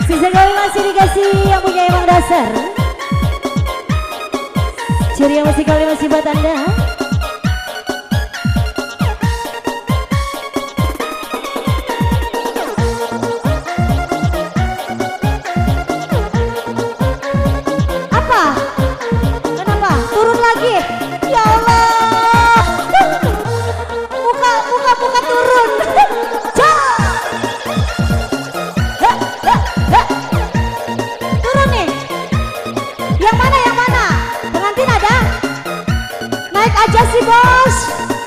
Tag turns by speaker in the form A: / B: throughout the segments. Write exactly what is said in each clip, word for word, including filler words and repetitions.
A: Sisa kali masih dikasih yang punya Emang Dasar. Ceria musik kali masih buat Anda. Apa? Kenapa? Turun lagi? Ya Allah. Muka, muka, muka turun. Turun nih. Yang mana, yang mana? Pengantin ada? Naik aja sih bos.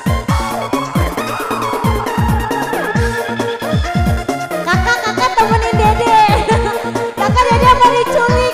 A: Kakak, kakak temenin dede. Kakak dede mau diculik.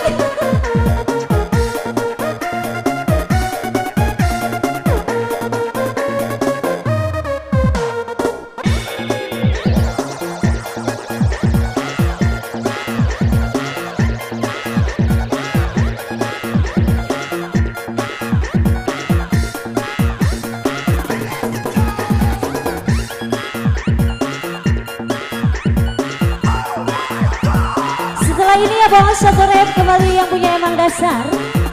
A: Setelah ini ya bos, satu rap kembali yang punya Emang Dasar.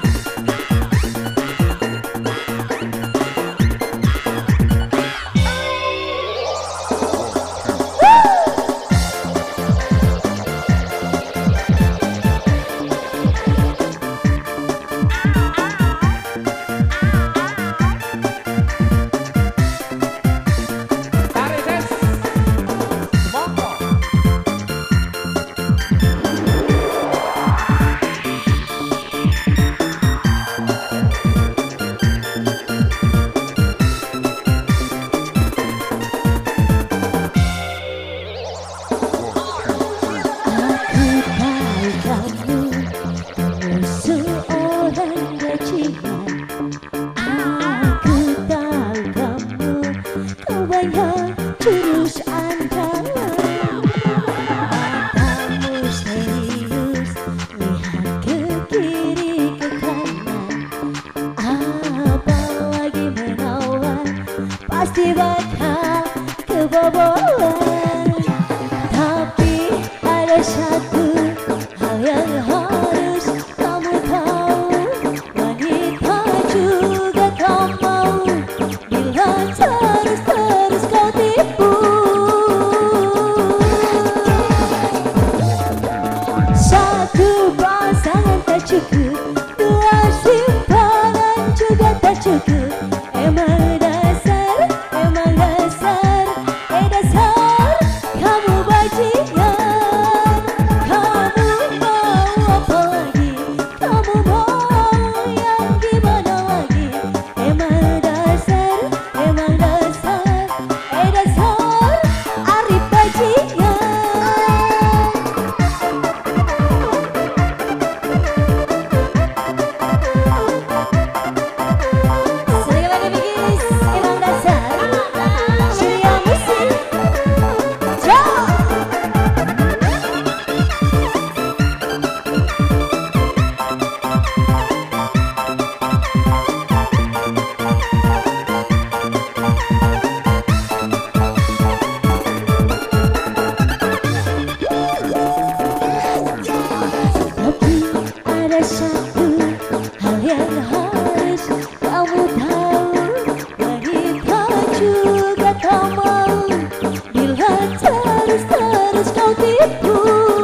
A: Jurus andalan, matamu serius, lihat ke kiri ke kanan, apalagi menawan, pasti bakal kebobolan. Tapi ada satu hal yang harus kamu tahu, wanita juga kau mau, bila terus-terus kau tipu. Satu pasangan tak cukup, dua simpangan juga tak cukup. Emang dasar, emang dasar, eh dasar kamu bajingan. Kamu mau apa lagi? Kamu mau yang gimana lagi? Emang dasar, emang dasar, eh dasar ARIF bajingan. Sekali lagi bigis, Emang Dasar. Ceria musik. Jom. Tapi ada satu hal yang harus kamu tahu, wanita juga kau mau, bila terus-terus kau tipu.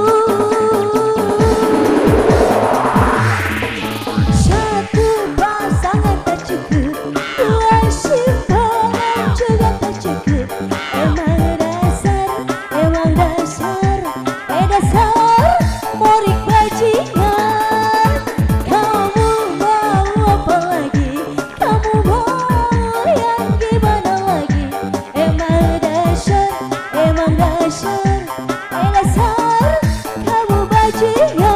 A: Satu pasangan tak cukup, dua simpangan juga tak cukup. Emang dasar, emang dasar, eh dasar murid bajingan. Kamu mau apa lagi? Kamu mau yang gimana lagi? Emang dasar, emang dasar, eh dasar kamu bajingan.